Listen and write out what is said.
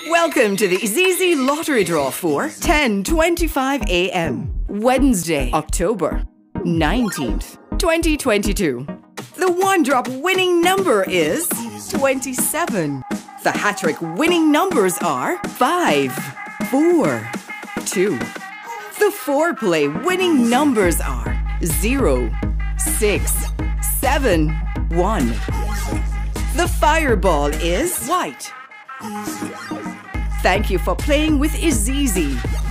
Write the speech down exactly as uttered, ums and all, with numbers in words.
Welcome to the IZIZZI lottery draw for ten twenty-five a m Wednesday, October nineteenth, twenty twenty-two. The one-drop winning number is twenty-seven. The HaTTrik winning numbers are five, four, two. The four-play winning numbers are zero, six, seven, one. The fireball is white. Thank you for playing with IZIZZI.